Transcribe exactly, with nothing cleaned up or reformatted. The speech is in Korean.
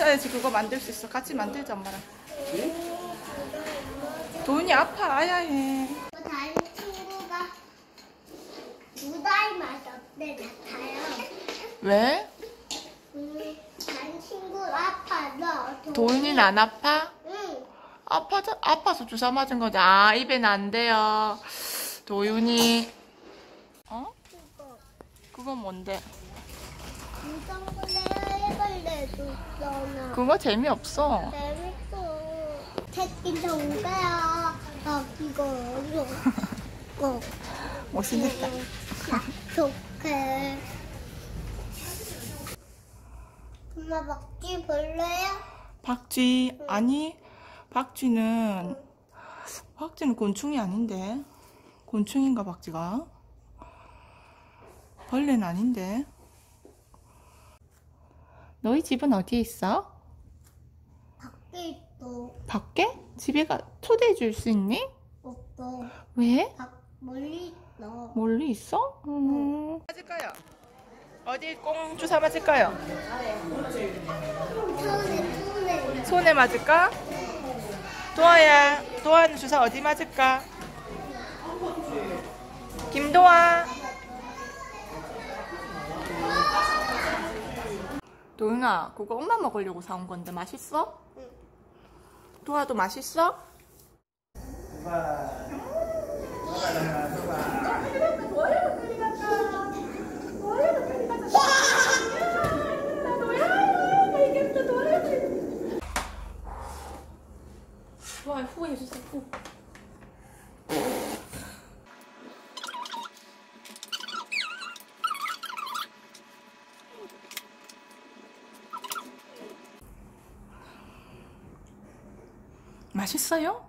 엄마는 그거 만들 수 있어. 같이 만들자, 엄마랑. 도윤이 아파, 아야 해. 다른 친구가 무다이 맛 어때 같아요? 왜? 음, 다른 친구 아파서 도윤이는 안 아파? 응. 아파, 아파서 주사 맞은 거지. 아, 입에는 안 돼요. 도윤이. 어? 그거 그건 뭔데? 무당벌레 해벌레도 있잖아. 그거 재미없어. 재밌어. 새끼 정가야. 나 이거 이거 어. 못생겼다. 좋게. 엄마 먹기 볼래요? 박쥐. 아니, 박쥐는, 박쥐는 곤충이 아닌데. 곤충인가, 박쥐가? 벌레는 아닌데. 너희 집은 어디에 있어? 밖에 있어. 밖에? 집에 가, 초대해 줄 수 있니? 없어. 왜? 밖 멀리 있어. 멀리 있어? 음. 맞을까요? 어디 꽁 주사 맞을까요? 손에 손에. 손에 맞을까? 도아야, 도아는 주사 어디 맞을까? 김도아. 도윤아, 그거 엄마 먹으려고 사온 건데 맛있어? 응. 도아도 맛있어? 도아 후 해주세요. 후. 맛있어요?